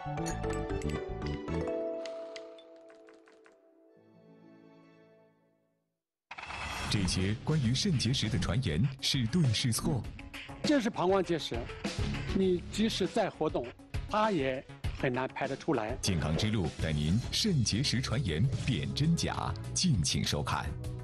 这些关于肾结石的传言是对是错？ 这是膀胱结石，你即使再活动，它也很难排得出来。 健康之路带您肾结石传言辨真假，敬请收看。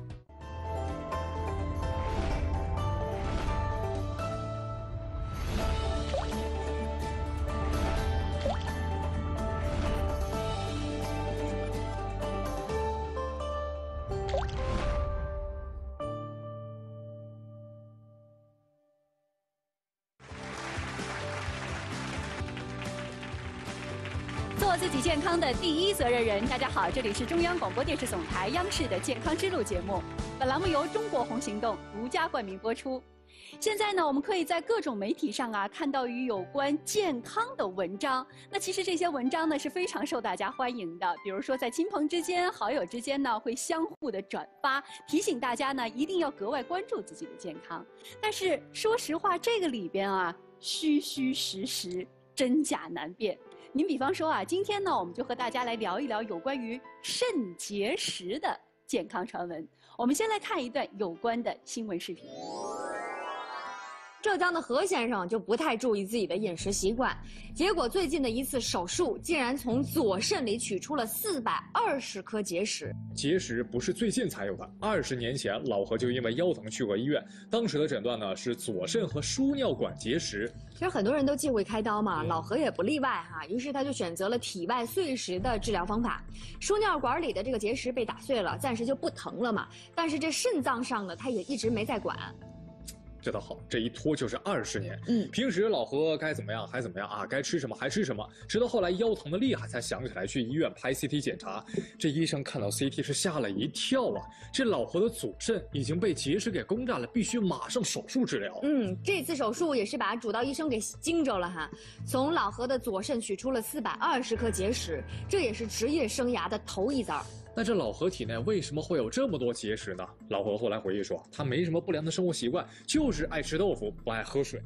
做自己健康的第一责任人。大家好，这里是中央广播电视总台央视的健康之路节目。本栏目由中国红行动独家冠名播出。现在呢，我们可以在各种媒体上看到与有关健康的文章。那其实这些文章呢是非常受大家欢迎的。比如说在亲朋之间、好友之间呢，会相互的转发，提醒大家呢一定要格外关注自己的健康。但是说实话，这个里边虚虚实实，真假难辨。您比方说今天呢，我们就和大家来聊一聊有关于肾结石的健康传闻。我们先来看一段有关的新闻视频。 浙江的何先生就不太注意自己的饮食习惯，结果最近的一次手术竟然从左肾里取出了420颗结石。 结石不是最近才有的，20年前老何就因为腰疼去过医院，当时的诊断呢是左肾和输尿管结石。 其实很多人都忌讳开刀嘛，老何也不例外于是他就选择了体外碎石的治疗方法。输尿管里的这个结石被打碎了，暂时就不疼了嘛，但是这肾脏上呢，他也一直没在管。 这倒好，这一拖就是20年。平时老何该怎么样还怎么样该吃什么还吃什么，直到后来腰疼的厉害，才想起来去医院拍 CT 检查。这医生看到 CT 是吓了一跳这老何的左肾已经被结石给攻占了，必须马上手术治疗。 这次手术也是把主刀医生给惊着了从老何的左肾取出了420颗结石，这也是职业生涯的头一遭。 那这老何体内为什么会有这么多结石呢？老何后来回忆说，他没什么不良的生活习惯，就是爱吃豆腐，不爱喝水。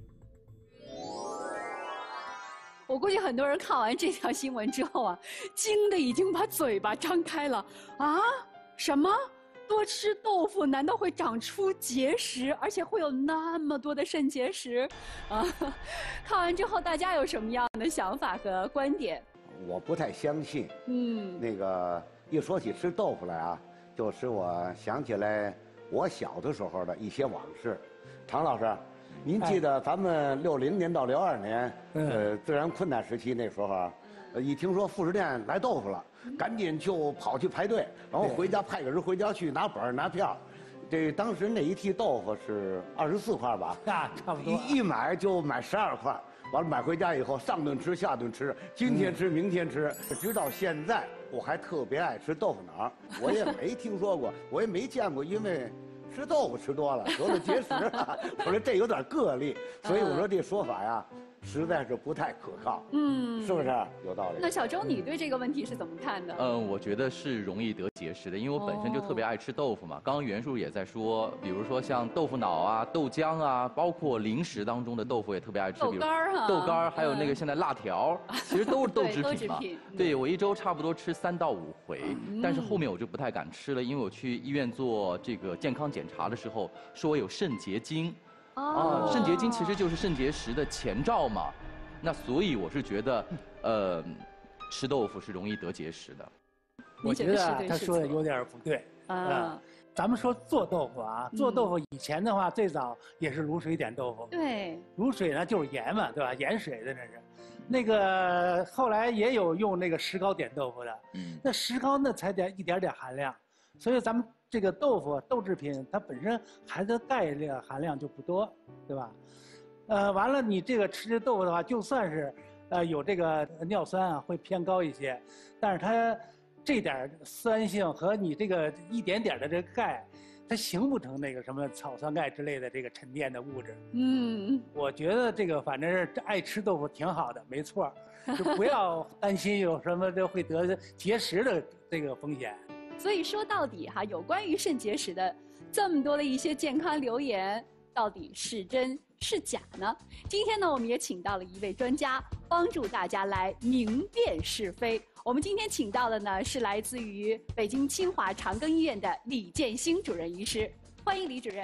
我估计很多人看完这条新闻之后惊得已经把嘴巴张开了什么？多吃豆腐难道会长出结石，而且会有那么多的肾结石看完之后大家有什么样的想法和观点？ 我不太相信。那个一说起吃豆腐来就使我想起来我小的时候的一些往事。常老师，您记得咱们60年到62年，自然困难时期那时候一听说副食店来豆腐了，赶紧就跑去排队，然后回家派个人回家去拿本拿票。这当时那一屉豆腐是24块吧？ 差不多。 一买就买12块。完了买回家以后，上顿吃下顿吃，今天吃明天吃，直到现在我还特别爱吃豆腐脑。我也没听说过，我也没见过，因为吃豆腐吃多了得了结石了。我说这有点个例，所以我说这说法实在是不太可靠。是不是有道理？ 那小周，你对这个问题是怎么看的？ 我觉得是容易得结石的，因为我本身就特别爱吃豆腐嘛。刚刚袁术也在说，比如说像豆腐脑豆浆包括零食当中的豆腐也特别爱吃， 豆干豆干还有那个现在辣条，其实都是豆制品嘛。对，我一周差不多吃3到5回，但是后面我就不太敢吃了，因为我去医院做这个健康检查的时候，说我有肾结晶。肾结晶其实就是肾结石的前兆嘛，那所以我是觉得，吃豆腐是容易得结石的。 我觉得他说的有点不对咱们说做豆腐做豆腐以前的话，最早也是卤水点豆腐。 对， 卤水呢就是盐嘛，对吧？盐水的那是。那个后来也有用那个石膏点豆腐的，那石膏呢才一点点含量，所以咱们这个豆腐豆制品它本身含的钙量含量就不多，对吧？完了你这个吃豆腐的话，就算是有这个尿酸会偏高一些，但是它这点酸性和你这个一点点的这个钙，它形不成那个什么草酸钙之类的这个沉淀的物质。我觉得这个反正是爱吃豆腐挺好的，没错，就不要担心有什么会得结石的这个风险。 所以说到底有关于肾结石的这么多的一些健康留言，到底是真是假呢？今天呢，我们也请到了一位专家，帮助大家来明辨是非。我们今天请到的呢是来自于北京清华长庚医院的李建兴主任医师，欢迎李主任。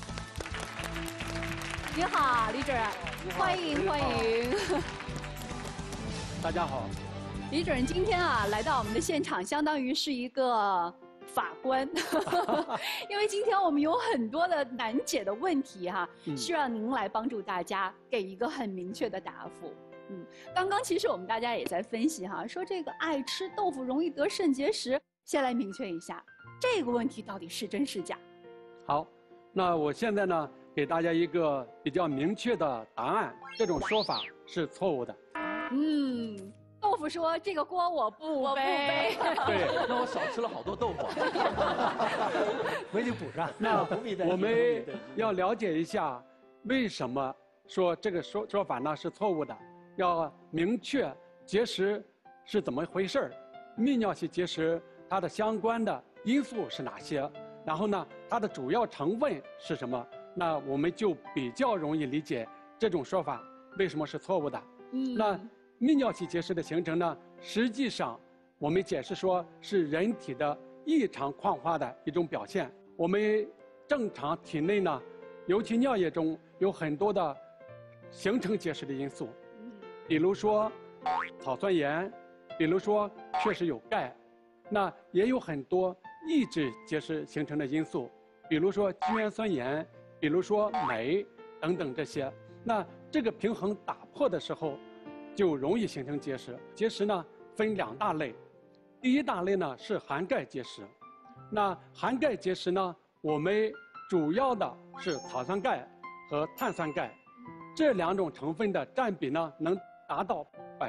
你好，李主任，欢迎欢迎。 大家好， 李主任今天啊来到我们的现场，相当于是一个法官，因为今天我们有很多的难解的问题哈，需要您来帮助大家给一个很明确的答复。刚刚其实我们大家也在分析哈，说这个爱吃豆腐容易得肾结石，先来明确一下这个问题到底是真是假。 好，那我现在呢给大家一个比较明确的答案，这种说法是错误的。 豆腐说这个锅我不背， 对， 那我少吃了好多豆腐， 回去补上。 那我们要了解一下，为什么说这个说法呢是错误的？要明确结石是怎么回事儿，泌尿系结石它的相关的因素是哪些？然后呢，它的主要成分是什么？那我们就比较容易理解这种说法为什么是错误的。那泌尿系结石的形成呢，实际上我们解释说是人体的异常矿化的一种表现。我们正常体内呢，尤其尿液中有很多的形成结石的因素，比如说草酸盐，比如说确实有钙，那也有很多抑制结石形成的因素，比如说肌原酸盐，比如说镁等等这些。那这个平衡打破的时候，就容易形成结石。结石呢分2大类，第一大类呢是含钙结石。那含钙结石呢，我们主要的是草酸钙和碳酸钙，这2种成分的占比呢能达到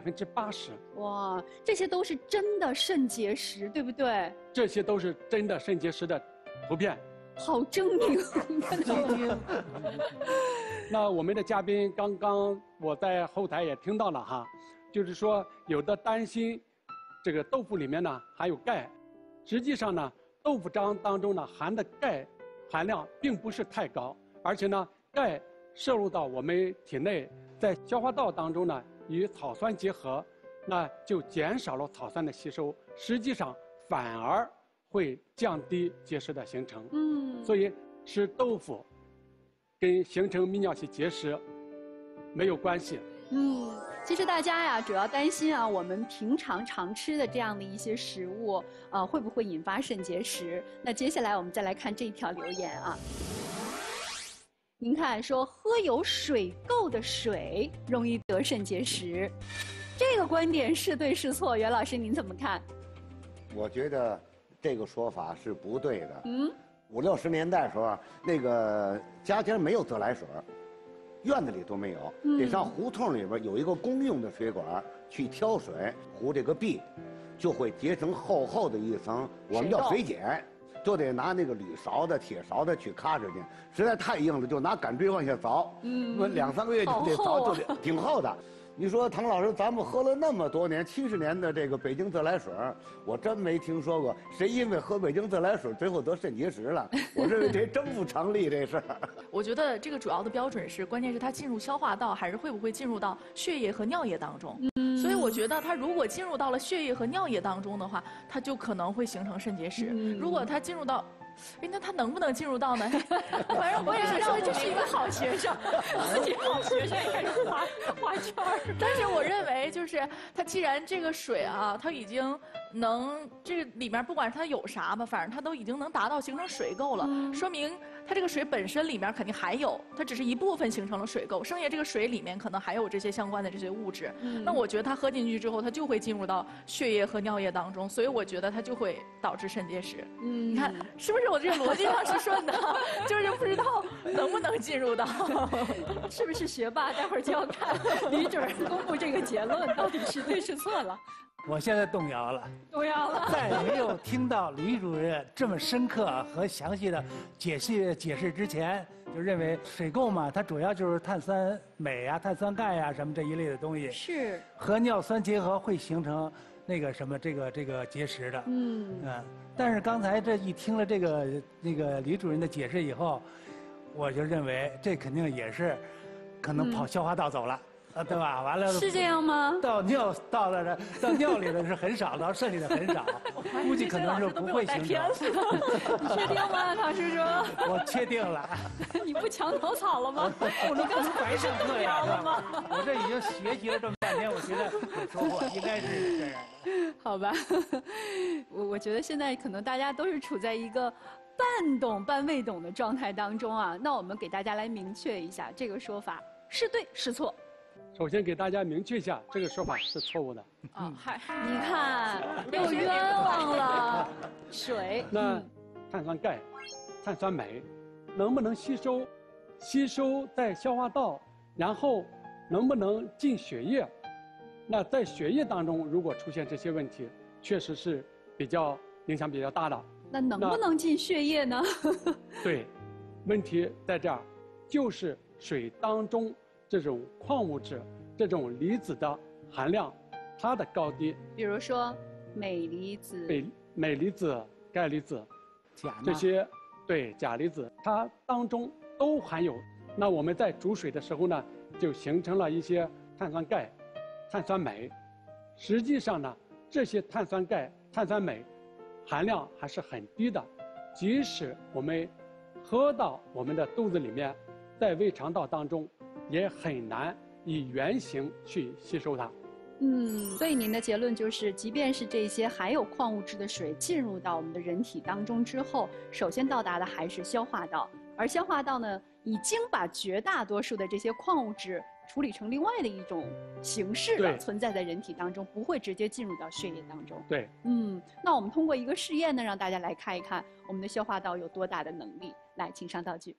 80%。 哇，这些都是真的肾结石，对不对？ 这些都是真的肾结石的图片。 好狰狞。 那我们的嘉宾刚刚我在后台也听到了哈，就是说有的担心这个豆腐里面呢含有钙，实际上呢豆腐渣当中呢含的钙含量并不是太高，而且呢钙摄入到我们体内，在消化道当中呢与草酸结合，那就减少了草酸的吸收，实际上反而会降低结石的形成。所以吃豆腐跟形成泌尿系结石没有关系。 其实大家呀，主要担心啊，我们平常常吃的这样的一些食物，会不会引发肾结石？那接下来我们再来看这一条留言啊。您看，说喝有水垢的水容易得肾结石，这个观点是对是错？袁老师您怎么看？ 我觉得这个说法是不对的。50、60年代的时候，那个家家没有自来水，院子里都没有，得上胡同里边有一个公用的水管去挑水，糊这个壁，就会结成厚厚的一层，我们叫水碱，就得拿那个铝勺的、铁勺的去咔着去，实在太硬了，就拿杆锥往下凿，2、3个月就得凿，就得挺厚的。你说唐老师，咱们喝了那么多年70年的这个北京自来水，我真没听说过谁因为喝北京自来水最后得肾结石了。我认为这真不成立这事儿。 我觉得这个主要的标准是，关键是它进入消化道，还是会不会进入到血液和尿液当中。所以我觉得它如果进入到了血液和尿液当中的话，它就可能会形成肾结石。如果它进入到那他能不能进入到呢？反正我也是认为这是一个好学生，自己好学生也开始画圈儿。但是我认为，就是它既然这个水啊，它已经这里面不管它有啥吧，反正它都已经能达到形成水垢了，说明它这个水本身里面肯定还有，它只是一部分形成了水垢，剩下这个水里面可能还有这些相关的这些物质。那我觉得它喝进去之后，它就会进入到血液和尿液当中，所以我觉得它就会导致肾结石。你看是不是我这个逻辑上是顺的？就是不知道能不能进入到， 是不是学霸？待会儿就要看李主任公布这个结论到底是对是错了。 我现在动摇了，在没有听到李主任这么深刻和详细的解释之前，就认为水垢嘛，它主要就是碳酸镁啊、碳酸钙啊什么这一类的东西， 是和尿酸结合会形成那个什么这个结石的。但是刚才这一听了这个李主任的解释以后，我就认为这肯定也是可能跑消化道走了。对吧？完了是这样吗？ 到尿里的是很少，到肾里的很少，估计可能是不会形成。 你确定吗，唐叔叔？ 我确定了。 你不墙头草了吗？ 我这刚才白上课呀了吗？我这已经学习了这么半天，我觉得有收获，应该是这样的。 好吧，我觉得现在可能大家都是处在一个半懂半未懂的状态当中啊。那我们给大家来明确一下这个说法是对是错。 首先给大家明确一下，这个说法是错误的。 嗨，你看又冤枉了。水， 那碳酸钙、碳酸镁能不能吸收在消化道，然后能不能进血液？那在血液当中，如果出现这些问题，确实是影响比较大的。 那能不能进血液呢？ 对，问题在这儿，就是水当中这种矿物质、这种离子的含量，它的高低。 比如说镁离子、 镁离子、钙离子，这些对钾离子，它当中都含有。那我们在煮水的时候呢，就形成了一些碳酸钙、碳酸镁。实际上呢，这些碳酸钙、碳酸镁含量还是很低的，即使我们喝到我们的肚子里面，在胃肠道当中也很难以原形去吸收它。 所以您的结论就是，即便是这些含有矿物质的水进入到我们的人体当中之后，首先到达的还是消化道，而消化道呢，已经把绝大多数的这些矿物质处理成另外的一种形式了，存在在人体当中，不会直接进入到血液当中。 对， 那我们通过一个试验呢，让大家来看一看我们的消化道有多大的能力。来，请上道具。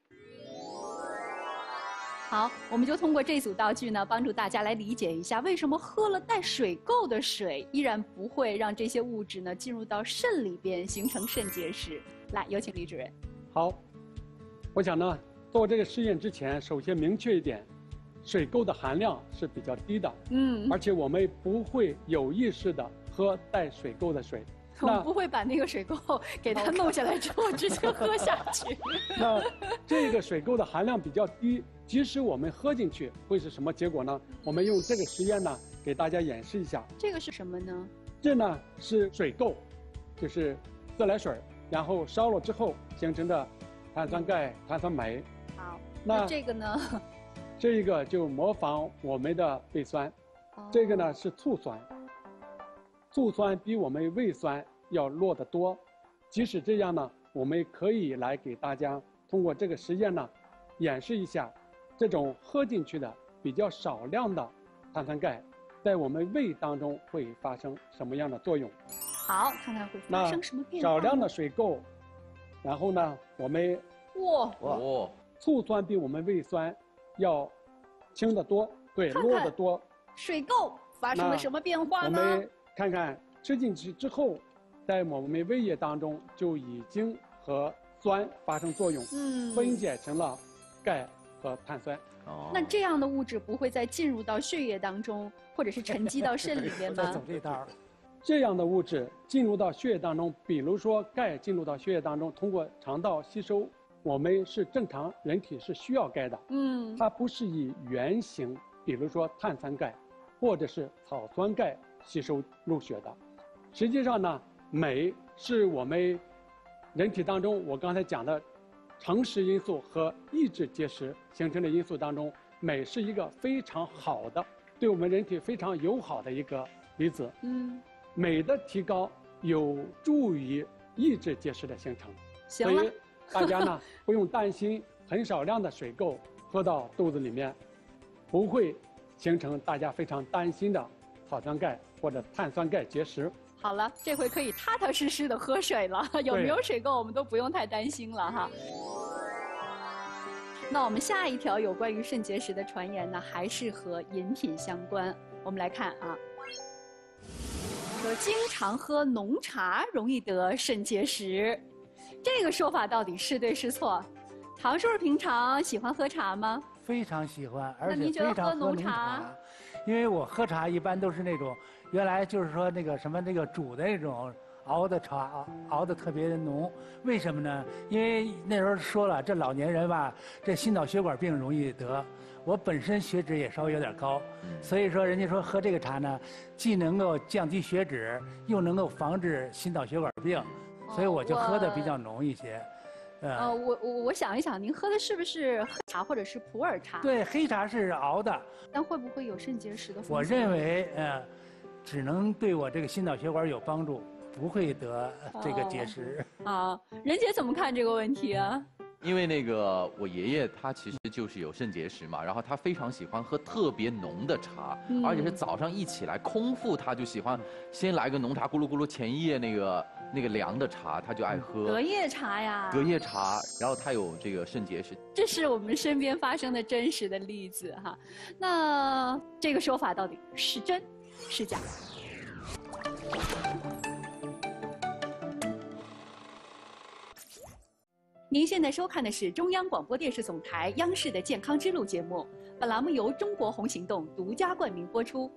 好，我们就通过这组道具呢，帮助大家来理解一下，为什么喝了带水垢的水，依然不会让这些物质呢进入到肾里边形成肾结石。来，有请李主任。 好，我想呢，做这个试验之前，首先明确一点，水垢的含量是比较低的。而且我们不会有意识的喝带水垢的水。 我们不会把那个水垢给它弄下来之后直接喝下去。 那这个水垢的含量比较低，即使我们喝进去，会是什么结果呢？我们用这个实验呢，给大家演示一下。 这个是什么呢？ 这呢是水垢，就是自来水，然后烧了之后形成的碳酸钙、碳酸镁。 好，那这个呢？ 这个就模仿我们的胃酸，这个呢是醋酸。醋酸比我们胃酸要弱得多，即使这样呢，我们可以来给大家通过这个实验呢，演示一下这种喝进去的比较少量的碳酸钙，在我们胃当中会发生什么样的作用？ 好，看看会发生什么变化。 少量的水垢，然后呢，我们醋酸比我们胃酸要轻得多，对，弱得多。 水垢发生了什么变化呢？ 我们看看吃进去之后，在我们胃液当中就已经和酸发生作用，分解成了钙和碳酸。 那这样的物质不会再进入到血液当中，或者是沉积到肾里边吗？ 再走这道。 这样的物质进入到血液当中，比如说钙进入到血液当中，通过肠道吸收，我们是正常人体是需要钙的。它不是以原形，比如说碳酸钙，或者是草酸钙吸收入血的。实际上呢，镁是我们人体当中我刚才讲的成食因素和抑制结石形成的因素当中，镁是一个非常好的，对我们人体非常友好的一个离子。镁的提高有助于抑制结石的形成。所以大家呢不用担心很少量的水垢喝到肚子里面不会形成大家非常担心的草酸钙或者碳酸钙结石。 好了，这回可以踏踏实实的喝水了，有没有水垢我们都不用太担心了哈。那我们下一条有关于肾结石的传言呢，还是和饮品相关。我们来看啊，说经常喝浓茶容易得肾结石，这个说法到底是对是错？唐叔叔平常喜欢喝茶吗？ 非常喜欢，而且非常喝浓茶。因为我喝茶一般都是那种，原来就是说那个什么那个煮的那种熬的茶，熬的特别的浓。为什么呢？因为那时候说了，这老年人吧，这心脑血管病容易得。 我本身血脂也稍微有点高，所以说人家说喝这个茶呢，既能够降低血脂，又能够防治心脑血管病，所以我就喝的比较浓一些。 我想一想，您喝的是不是黑茶或者是普洱茶？ 对，黑茶是熬的。 但会不会有肾结石的风险？ 我认为，只能对我这个心脑血管有帮助，不会得这个结石。 任姐怎么看这个问题啊？ 因为那个我爷爷他其实就是有肾结石嘛，然后他非常喜欢喝特别浓的茶，而且是早上一起来空腹他就喜欢先来个浓茶，咕噜咕噜，前一夜那个凉的茶他就爱喝。 隔夜茶呀。 隔夜茶，然后他有这个肾结石。 这是我们身边发生的真实的例子哈。那这个说法到底是真是假？您现在收看的是中央广播电视总台央视的健康之路节目，本栏目由中国红行动独家冠名播出。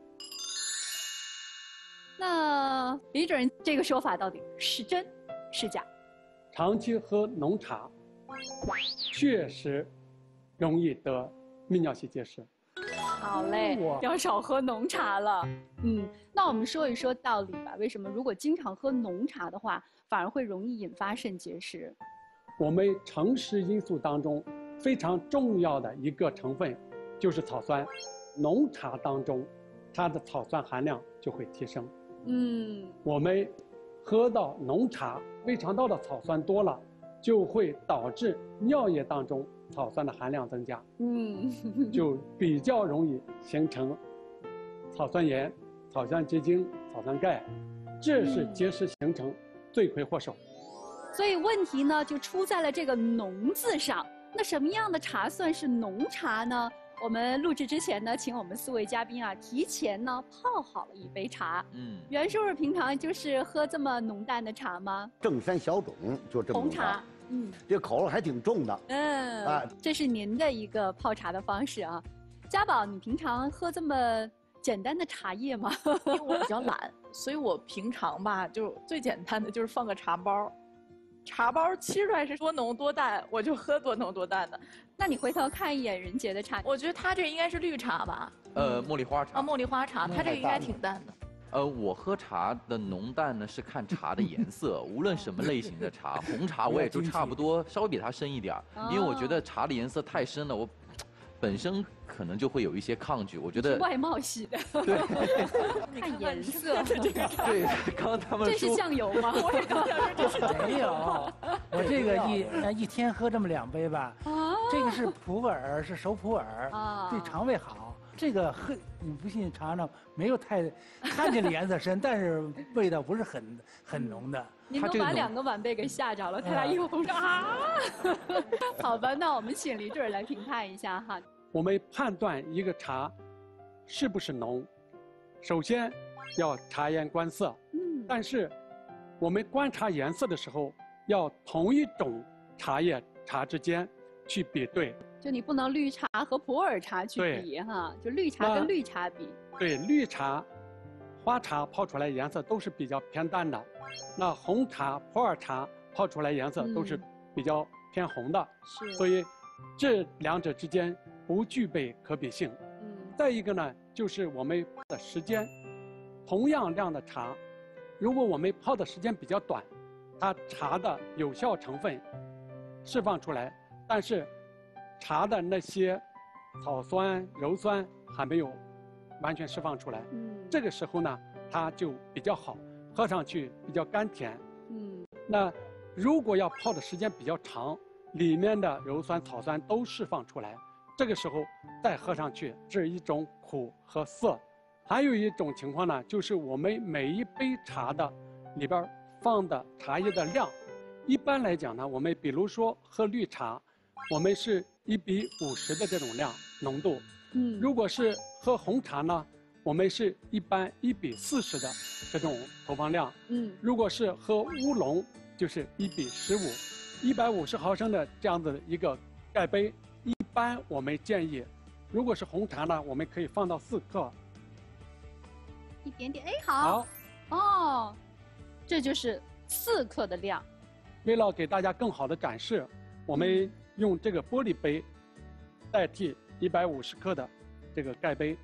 那李主任，这个说法到底是真是假？ 长期喝浓茶，确实容易得泌尿系结石。 好嘞，要少喝浓茶了。那我们说一说道理吧。为什么如果经常喝浓茶的话，反而会容易引发肾结石？ 我们成食因素当中非常重要的一个成分就是草酸，浓茶当中它的草酸含量就会提升。我们喝到浓茶，胃肠道的草酸多了，就会导致尿液当中草酸的含量增加。就比较容易形成草酸盐、草酸结晶、草酸钙，这是结石形成罪魁祸首。 所以问题呢就出在了这个“浓”字上。那什么样的茶算是浓茶呢？我们录制之前呢，请我们4位嘉宾啊，提前呢泡好了一杯茶。袁叔叔平常就是喝这么浓淡的茶吗？ 正山小种就这么红茶。 这口味还挺重的。 这是您的一个泡茶的方式啊。家宝，你平常喝这么简单的茶叶吗？ 因为我比较懒，所以我平常吧就最简单的就是放个茶包。茶包沏出来是多浓多淡，我就喝多浓多淡的。 那你回头看一眼任杰的茶， 我觉得他这应该是绿茶吧？ 茉莉花茶。 茉莉花茶，他这个应该挺淡的。 我喝茶的浓淡呢是看茶的颜色，无论什么类型的茶，红茶我也就差不多稍微比它深一点，因为我觉得茶的颜色太深了，我本身可能就会有一些抗拒。我觉得外貌系的， 对， 看颜色， 对，刚刚他们说这是酱油吗？我也刚想说这是没有，我这个一天喝这么2杯吧。这个是普洱，是熟普洱，对肠胃好。这个喝你不信尝尝，没有太看见的颜色深，但是味道不是很浓的。 您都把2个晚辈给吓着了，他俩一会儿啊！好吧，那我们请李主任来评判一下哈。 我们判断一个茶是不是浓，首先要察言观色。但是我们观察颜色的时候，要同一种茶之间去比对。 就你不能绿茶和普洱茶去比哈，就绿茶跟绿茶比。 对，绿茶、花茶泡出来颜色都是比较偏淡的，那红茶、普洱茶泡出来颜色都是比较偏红的。所以这2者之间不具备可比性。再一个呢，就是我们泡的时间，同样量的茶，如果我们泡的时间比较短，它茶的有效成分释放出来，但是茶的那些草酸、鞣酸还没有完全释放出来。这个时候呢，它就比较好，喝上去比较甘甜。那如果要泡的时间比较长，里面的鞣酸、草酸都释放出来，这个时候再喝上去是一种苦和涩。还有一种情况呢，就是我们每一杯茶的里边放的茶叶的量，一般来讲呢，我们比如说喝绿茶，我们是1比50的这种量浓度。如果是喝红茶呢，我们是一般1比40的这种投放量。如果是喝乌龙，就是1比15，150毫升的这样子一个盖杯。一般我们建议，如果是红茶呢，我们可以放到4克。 一点点，哎，好。哦，这就是4克的量。 为了给大家更好的展示，我们用这个玻璃杯代替 150克的这个盖杯。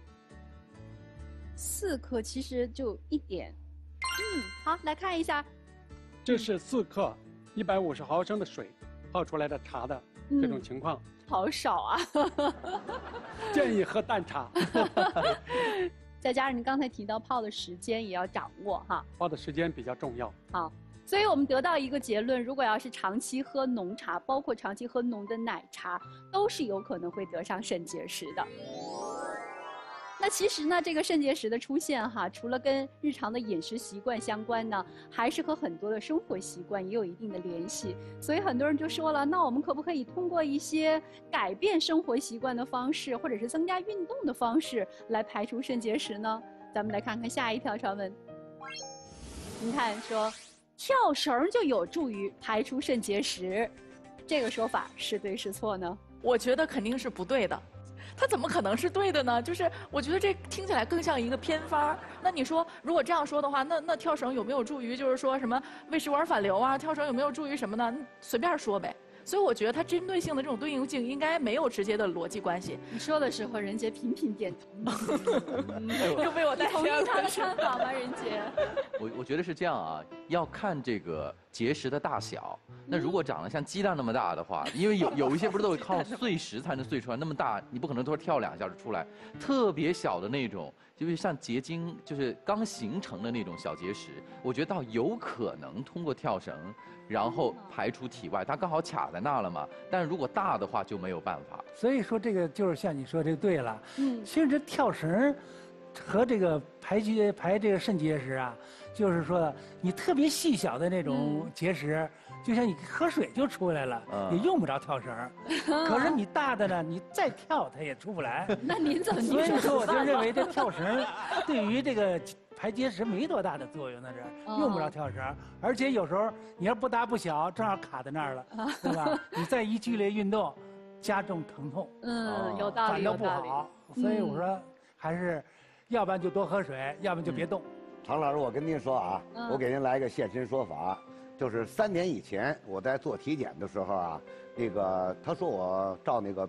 4克其实就1点。好，来看一下， 这是4克150毫升的水泡出来的茶的这种情况。 好少啊！ 建议喝淡茶。 再加上您刚才提到泡的时间也要掌握哈， 泡的时间比较重要。 好，所以我们得到一个结论：如果要是长期喝浓茶，包括长期喝浓的奶茶，都是有可能会得上肾结石的。那其实呢，这个肾结石的出现哈，除了跟日常的饮食习惯相关呢，还是和很多的生活习惯也有一定的联系。所以很多人就说了，那我们可不可以通过一些改变生活习惯的方式，或者是增加运动的方式来排除肾结石呢？咱们来看看下一条传闻。您看说，跳绳就有助于排除肾结石，这个说法是对是错呢？ 我觉得肯定是不对的。它怎么可能是对的呢？就是我觉得这听起来更像一个偏方。那你说，如果这样说的话，那跳绳有没有助于就是说什么胃食管反流啊？跳绳有没有助于什么呢？随便说呗。所以我觉得它针对性的这种对应性应该没有直接的逻辑关系。 你说的时候，任杰频频点头。 又被我带同意他的看法吗，任杰？ 我觉得是这样啊，要看这个结石的大小。那如果长得像鸡蛋那么大的话，因为有一些不是都是靠碎石才能碎出来，那么大你不可能说跳2下就出来。特别小的那种，就是像结晶，就是刚形成的那种小结石，我觉得倒有可能通过跳绳，然后排出体外，它刚好卡在那了嘛。但如果大的话就没有办法。 所以说这个就是像你说这个对了。其实这跳绳和这个排这个肾结石啊，就是说你特别细小的那种结石，就像你喝水就出来了，也用不着跳绳。可是你大的呢，你再跳它也出不来。 那您怎么？ 所以说我就认为这跳绳对于这个排结石没多大的作用，那是用不着跳绳。而且有时候你要不大不小，正好卡在那儿了，对吧？你再一剧烈运动，加重疼痛。 有道理， 反倒不好。所以我说还是。要不然就多喝水，要不然就别动。 常老师，我跟您说啊，我给您来一个现身说法，就是3年以前我在做体检的时候啊，那个他说我照那个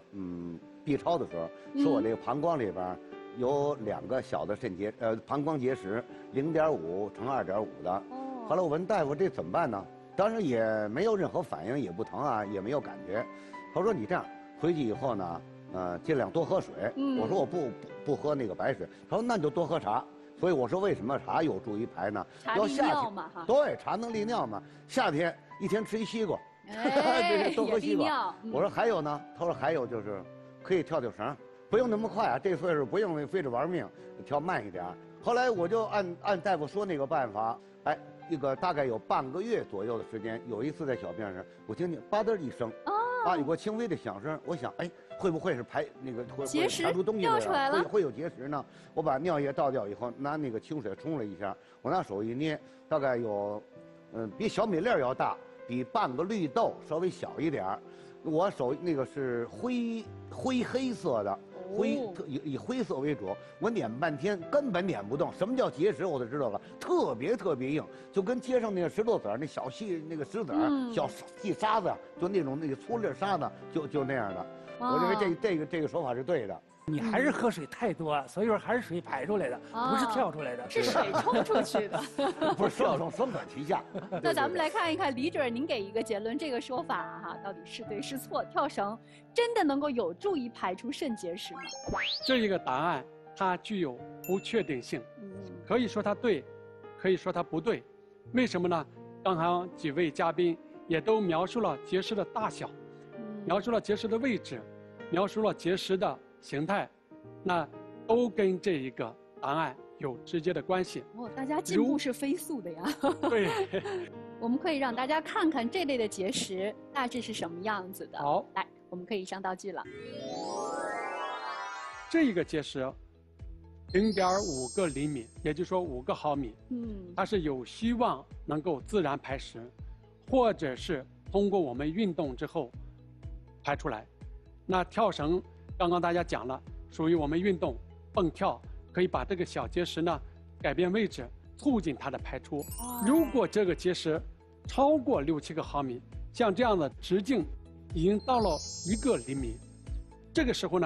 B 超的时候，说我这个膀胱里边有2个小的膀胱结石，0.5乘2.5的。后来我问大夫这怎么办呢？当时也没有任何反应，也不疼啊，也没有感觉。他说你这样回去以后呢。尽量多喝水。我说我不喝那个白水。他说那你就多喝茶。所以我说为什么茶有助于排呢？ 茶利尿嘛哈。 对，茶能利尿嘛。夏天一天吃1西瓜，多喝西瓜。我说还有呢？他说还有就是可以跳绳，不用那么快啊，这岁数不用非得玩命，跳慢一点。后来我就按大夫说那个办法，一个大概有半个月左右的时间，有一次在小便上，我听见吧嗒一声。有个轻微的响声，我想，会不会是排出东西来了？会有结石呢？我把尿液倒掉以后，拿那个清水冲了一下，我拿手一捏，大概有，比小米粒要大，比半个绿豆稍微小一点。我手那个是灰黑色的，以灰色为主。我捻半天根本捻不动。什么叫结石？我就知道了，特别硬，就跟街上那个石头子儿，那小细那个石子儿，小细沙子，就那个粗粒沙子，就那样的。我认为这个说法是对的。 你还是喝水太多，所以说还是水排出来的，不是跳出来的。 是水冲出去的。 不是双管齐下。 那咱们来看一看，李主任您给一个结论，这个说法哈到底是对是错？跳绳真的能够有助于排除肾结石吗？ 这一个答案它具有不确定性，可以说它对，可以说它不对。为什么呢？刚才几位嘉宾也都描述了结石的大小，描述了结石的位置，描述了结石的形态，那都跟这一个答案有直接的关系。 大家进步是飞速的呀。 对。 我们可以让大家看看这类的结石大致是什么样子的。 好， 来，我们可以上道具了。 这一个结石，0.5个厘米，也就是说5个毫米。它是有希望能够自然排石，或者是通过我们运动之后排出来。那跳绳。刚刚大家讲了，属于我们运动蹦跳，可以把这个小结石呢改变位置，促进它的排出。如果这个结石超过6、7个毫米，像这样的直径已经到了1个厘米，这个时候呢，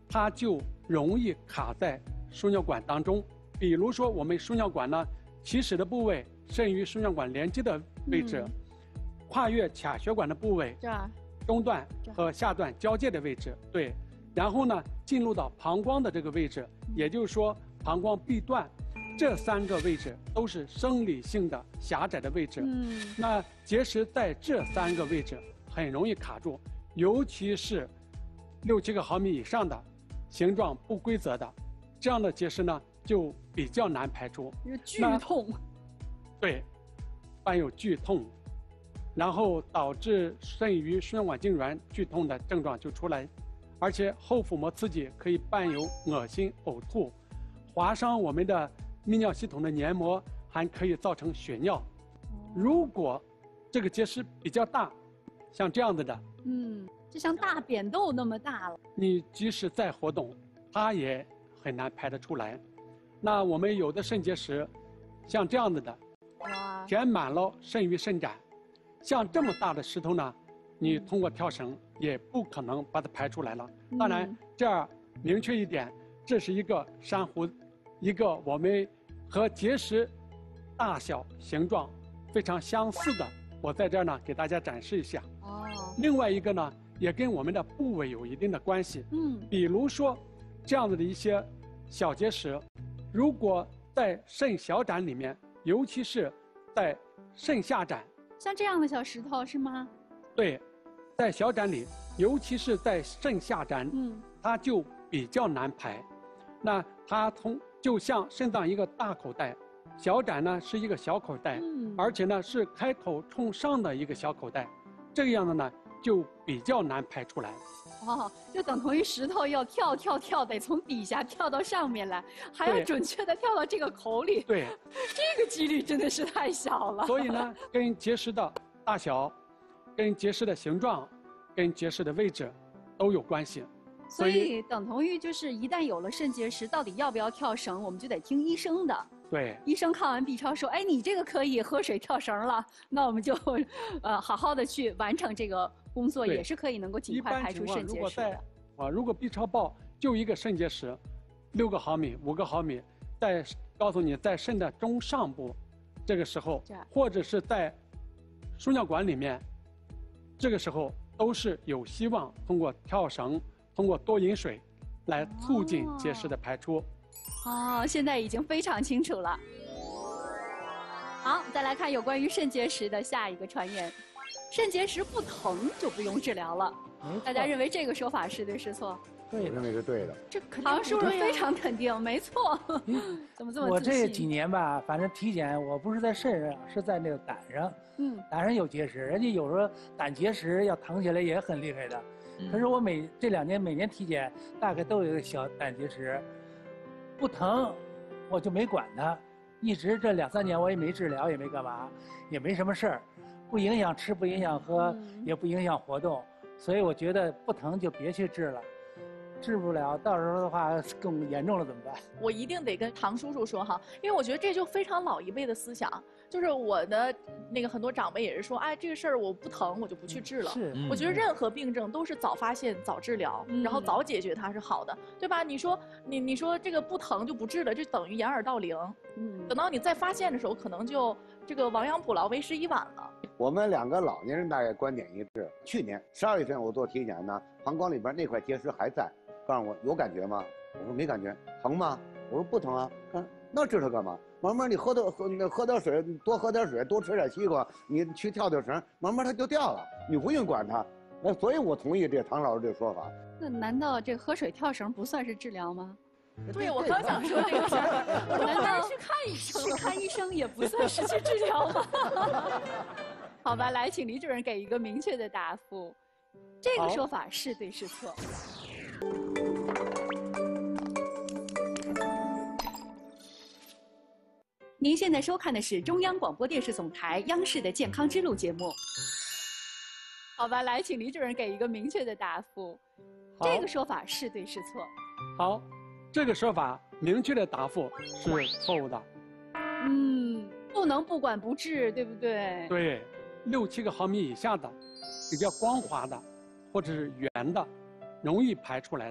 它就容易卡在输尿管当中。比如说，我们输尿管呢起始的部位甚于输尿管连接的位置，跨越髂血管的部位， 这儿， 中段和下段交界的位置，对。然后呢，进入到膀胱的这个位置，也就是说膀胱壁段，这3个位置都是生理性的狭窄的位置。那结石在这3个位置很容易卡住，尤其是6、7个毫米以上的，形状不规则的，这样的结石呢就比较难排出。 剧痛。 对，伴有剧痛，然后导致肾盂输尿管痉挛剧痛的症状就出来。而且后腹膜刺激可以伴有恶心、呕吐，划伤我们的泌尿系统的黏膜，还可以造成血尿。如果这个结石比较大，像这样子的， 就像大扁豆那么大了， 你即使再活动，它也很难排得出来。那我们有的肾结石，像这样子的，填满了肾盂肾盏，像这么大的石头呢，你通过跳绳也不可能把它排出来了。当然，这样明确一点，这是一个珊瑚，一个我们和结石大小、形状非常相似的。我在这儿呢给大家展示一下。另外一个呢，也跟我们的部位有一定的关系。比如说这样子的一些小结石，如果在肾小盏里面，尤其是在肾下盏， 像这样的小石头是吗？ 对，在小盏里，尤其是在肾下盏，它就比较难排。那它就像肾脏一个大口袋，小盏呢是一个小口袋，而且呢是开口冲上的一个小口袋，这个样子呢就比较难排出来。 就等同于石头要跳，得从底下跳到上面来，还要准确的跳到这个口里。 对， 这个几率真的是太小了。 所以呢，跟结石的大小、跟结石的形状、跟结石的位置都有关系。 所以等同于就是一旦有了肾结石，到底要不要跳绳，我们就得听医生的。 对， 医生看完 B 超说，哎，你这个可以喝水跳绳了，那我们就好好的去完成这个工作，也是可以能够尽快排出肾结石的。 如果 B 超报就一个肾结石，6个毫米、5个毫米，再告诉你在肾的中上部，这个时候，或者是在输尿管里面，这个时候都是有希望通过跳绳、通过多饮水，来促进结石的排出。 现在已经非常清楚了。好，再来看有关于肾结石的下一个传言：肾结石不疼就不用治疗了。大家认为这个说法是对是错？ 对，我认为是对的。 这唐叔叔非常肯定，没错。怎么这么自信？ 我这几年吧，反正体检我不是在肾上，是在那个胆上。胆上有结石，人家有时候胆结石要疼起来也很厉害的。可是我这2年每年体检大概都有一个小胆结石，不疼，我就没管它，一直这2、3年我也没治疗，也没干嘛，也没什么事儿，不影响吃，不影响喝，也不影响活动，所以我觉得不疼就别去治了。治不了，到时候的话更严重了怎么办？ 我一定得跟唐叔叔说哈，因为我觉得这就非常老一辈的思想，就是我的那个很多长辈也是说，哎，这个事儿我不疼，我就不去治了。 是， 我觉得任何病症都是早发现、早治疗，然后早解决它是好的，对吧？你说这个不疼就不治了，就等于掩耳盗铃。等到你再发现的时候，可能就这个亡羊补牢，为时已晚了。 我们2个老年人大概观点一致。去年12月份我做体检呢，膀胱里边那块结石还在。告诉我有感觉吗？我说没感觉。疼吗？我说不疼啊。那治它干嘛？慢慢你喝点水，多喝点水，多吃点西瓜，你去跳跳绳，慢慢它就掉了，你不用管它。所以我同意这唐老师这个说法。 那难道这喝水跳绳不算是治疗吗？ 对，我刚想说这个事儿。我说难道去看医生？去看医生也不算是去治疗吗？好吧，来，请李主任给一个明确的答复。这个说法是对是错？您现在收看的是中央广播电视总台央视的健康之路节目。好吧，来，请李主任给一个明确的答复。这个说法是对是错？ 好，这个说法明确的答复是错误的。 不能不管不治，对不对？ 对，6、7个毫米以下的，比较光滑的，或者是圆的，容易排出来的，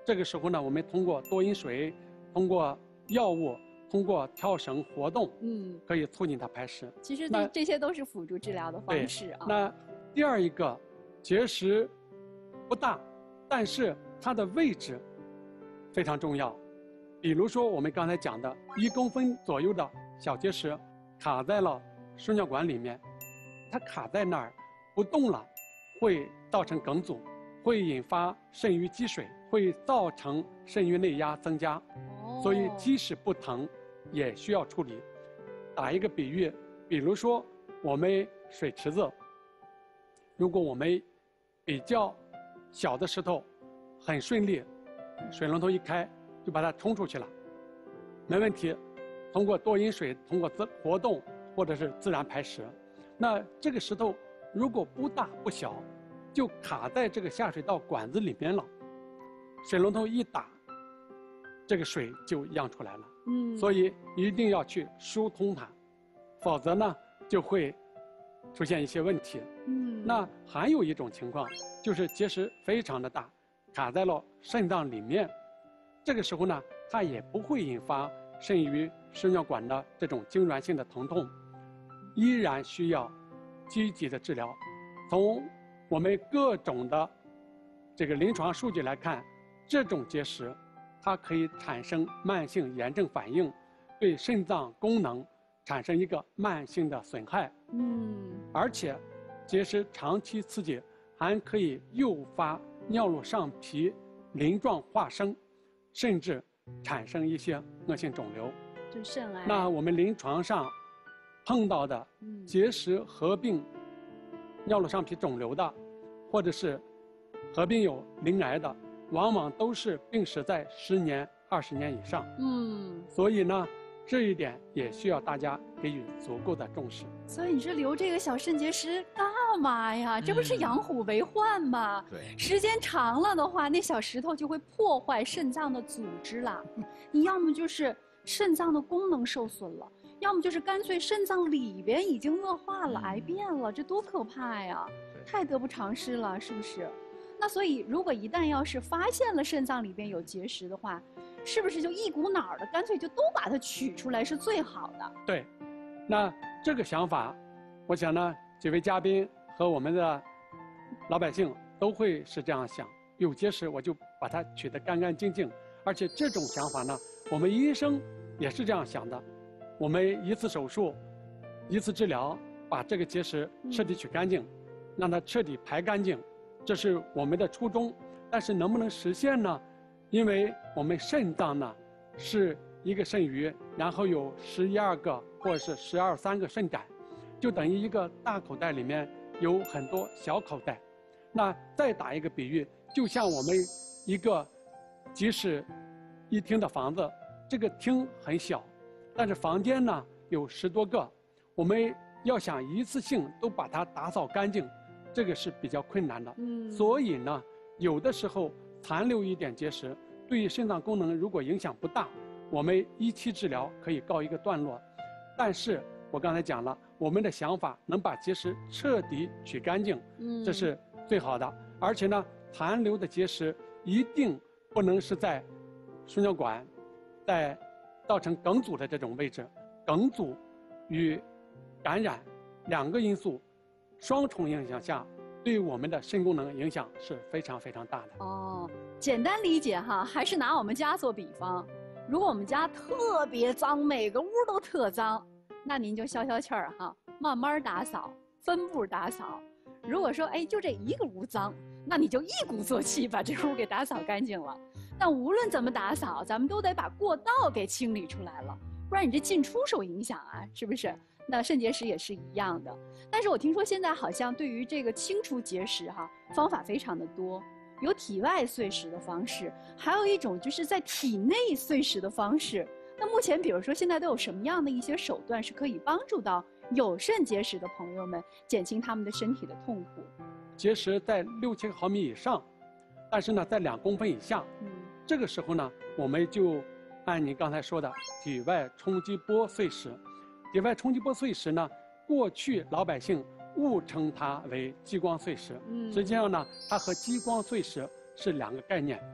这个时候呢，我们通过多饮水，通过药物，通过跳绳活动，可以促进它排石。 其实这些都是辅助治疗的方式啊。 那第二一个，结石不大，但是它的位置非常重要。比如说我们刚才讲的1公分左右的小结石，卡在了输尿管里面，它卡在那儿不动了，会造成梗阻，会引发肾盂积水，会造成肾盂内压增加。所以即使不疼，也需要处理。打一个比喻，比如说我们水池子，如果我们比较小的石头很顺利，水龙头一开就把它冲出去了，没问题。通过多饮水，通过活动或者是自然排石。那这个石头如果不大不小，就卡在这个下水道管子里面了，水龙头一打，这个水就漾出来了。所以一定要去疏通它，否则呢就会出现一些问题。那还有一种情况就是结石非常的大，卡在了肾脏里面，这个时候呢它也不会引发肾盂输尿管的这种痉挛性的疼痛，依然需要积极的治疗。从我们各种的这个临床数据来看，这种结石它可以产生慢性炎症反应，对肾脏功能产生一个慢性的损害。而且结石长期刺激还可以诱发尿路上皮鳞状化生，甚至产生一些恶性肿瘤， 就肾癌。 那我们临床上碰到的结石合并尿路上皮肿瘤的，或者是合并有鳞癌的，往往都是病史在10年、20年以上。所以呢，这一点也需要大家给予足够的重视。 所以你说留这个小肾结石干嘛呀？这不是养虎为患吗？ 对， 时间长了的话，那小石头就会破坏肾脏的组织了。你要么就是肾脏的功能受损了，要么就是干脆肾脏里边已经恶化了、癌变了，这多可怕呀！太得不偿失了，是不是？那所以，如果一旦要是发现了肾脏里边有结石的话，是不是就一股脑的干脆就都把它取出来是最好的？ 对，那这个想法，我想呢，几位嘉宾和我们的老百姓都会是这样想：有结石我就把它取得干干净净。而且这种想法呢，我们医生也是这样想的。我们一次手术，一次治疗，把这个结石彻底取干净，让它彻底排干净，这是我们的初衷。但是能不能实现呢？因为我们肾脏呢是一个肾盂，然后有11、12个或者是12、13个肾胆，就等于一个大口袋里面有很多小口袋。那再打一个比喻，就像我们一个即使一厅的房子，这个厅很小，但是房间呢有10多个，我们要想一次性都把它打扫干净，这个是比较困难的。所以呢，有的时候残留一点结石，对于肾脏功能如果影响不大，我们一期治疗可以告一个段落。但是我刚才讲了，我们的想法能把结石彻底取干净，这是最好的。而且呢，残留的结石一定不能是在输尿管，在造成梗阻的这种位置。梗阻与感染2个因素双重影响下，对我们的肾功能影响是非常非常大的。 简单理解哈，还是拿我们家做比方，如果我们家特别脏，每个屋都特脏，那您就消消气儿哈，慢慢打扫，分步打扫。如果说就这一个屋脏，那你就一鼓作气把这屋给打扫干净了。但无论怎么打扫，咱们都得把过道给清理出来了，不然你这进出受影响啊，是不是？那肾结石也是一样的。但是我听说现在好像对于这个清除结石方法非常的多，有体外碎石的方式，还有一种就是在体内碎石的方式。那目前比如说现在都有什么样的一些手段是可以帮助到有肾结石的朋友们减轻他们的身体的痛苦？ 结石在6、7毫米以上，但是呢在2公分以下，这个时候呢我们就按您刚才说的体外冲击波碎石。体外冲击波碎石呢，过去老百姓误称它为激光碎石，实际上呢它和激光碎石是2个概念。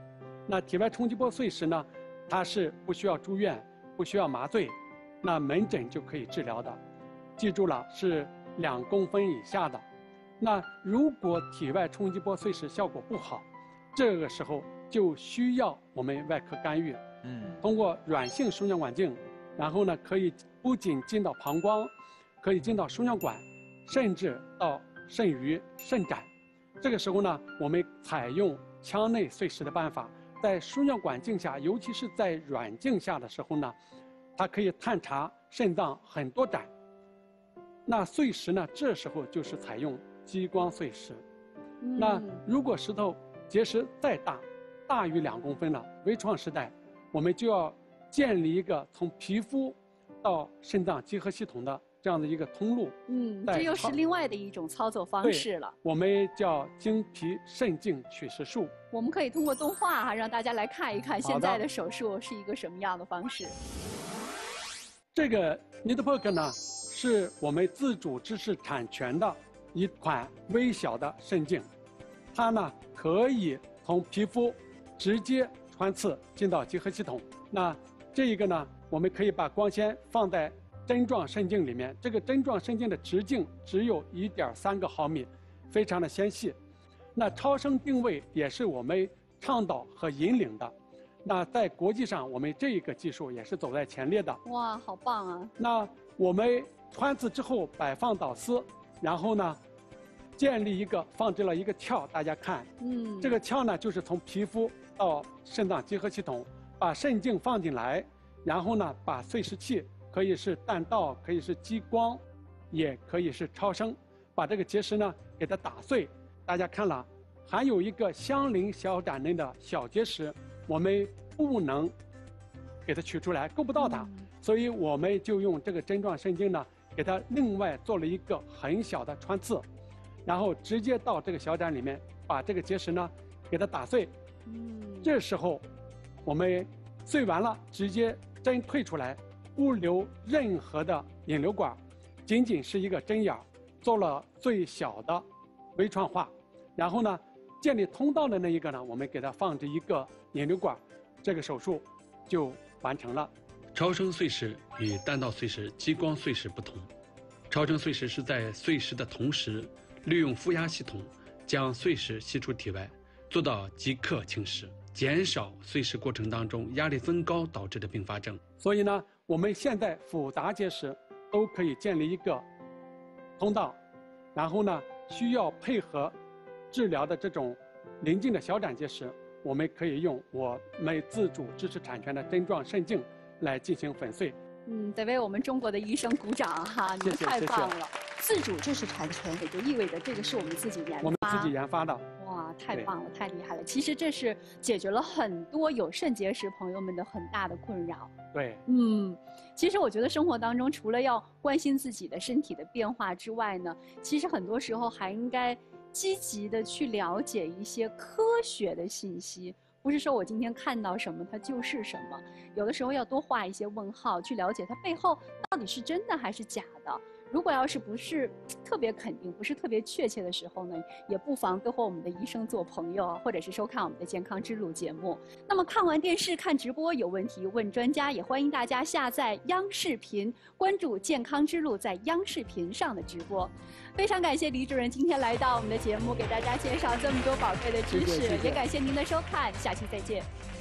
那体外冲击波碎石呢，它是不需要住院，不需要麻醉，那门诊就可以治疗的。记住了，是2公分以下的。那如果体外冲击波碎石效果不好，这个时候就需要我们外科干预。通过软性输尿管镜，然后呢，可以不仅进到膀胱，可以进到输尿管，甚至到肾盂、肾盏。这个时候呢，我们采用腔内碎石的办法，在输尿管镜下，尤其是在软镜下的时候呢，它可以探查肾脏很多盏。那碎石呢，这时候就是采用激光碎石。那如果石头结石再大，大于2公分了，微创时代，我们就要建立一个从皮肤到肾脏集合系统的这样的一个通路。 这又是另外的一种操作方式了。 我们叫经皮肾镜取石术。 我们可以通过动画让大家来看一看现在的手术是一个什么样的方式。 这个 Nidpoke 呢，是我们自主知识产权的一款微小的肾镜，它呢可以从皮肤直接穿刺进到集合系统。那这一个呢，我们可以把光纤放在针状肾镜里面，这个针状肾镜的直径只有1.3个毫米，非常的纤细。那超声定位也是我们倡导和引领的。那在国际上，我们这一个技术也是走在前列的。 哇，好棒啊！ 那我们穿刺之后摆放导丝，然后呢，放置了一个鞘，大家看，这个鞘呢就是从皮肤到肾脏集合系统，把肾镜放进来，然后呢把碎石器，可以是弹道，可以是激光，也可以是超声，把这个结石呢给它打碎。大家看了，还有一个相邻小胆内的小结石，我们不能给它取出来，够不到它，所以我们就用这个针状肾镜呢，给它另外做了一个很小的穿刺，然后直接到这个小胆里面，把这个结石呢给它打碎。这时候我们碎完了，直接针退出来，不留任何的引流管，仅仅是一个针眼，做了最小的微创化。然后呢，建立通道的那一个呢，我们给它放置一个引流管，这个手术就完成了。 超声碎石与弹道碎石、激光碎石不同，超声碎石是在碎石的同时，利用负压系统将碎石吸出体外，做到即刻清石，减少碎石过程当中压力增高导致的并发症。 所以呢，我们现在复杂结石都可以建立一个通道，然后呢，需要配合治疗的这种邻近的小胆结石，我们可以用我们自主知识产权的针状肾镜来进行粉碎。 得为我们中国的医生鼓掌哈！你们太棒了。自主知识产权也就意味着这个是我们自己研发， 我们自己研发的。 哇，太棒了，太厉害了！其实这是解决了很多有肾结石朋友们的很大的困扰。 对， 其实我觉得生活当中除了要关心自己的身体的变化之外呢，其实很多时候还应该积极的去了解一些科学的信息。不是说我今天看到什么它就是什么，有的时候要多画一些问号，去了解它背后到底是真的还是假的。如果要是不是特别肯定，不是特别确切的时候呢，也不妨多和我们的医生做朋友，或者是收看我们的健康之路节目。那么看完电视看直播有问题问专家，也欢迎大家下载央视频，关注健康之路在央视频上的直播。非常感谢李主任今天来到我们的节目，给大家介绍这么多宝贵的知识，也感谢您的收看，下期再见。